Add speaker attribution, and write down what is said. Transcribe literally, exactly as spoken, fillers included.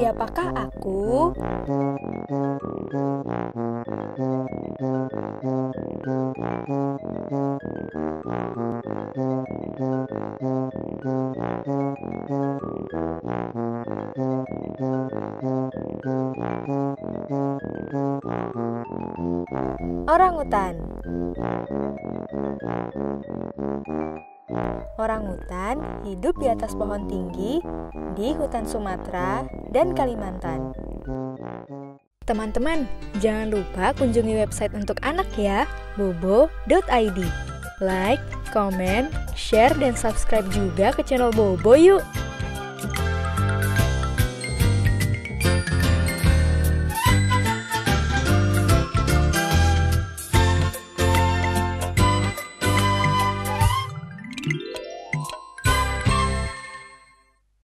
Speaker 1: Siapakah aku? Orangutan. Orangutan hidup di atas pohon tinggi di hutan Sumatera dan Kalimantan. Teman-teman, jangan lupa kunjungi website untuk anak ya, bobo dot i d. Like, comment, share, dan subscribe juga ke channel Bobo yuk!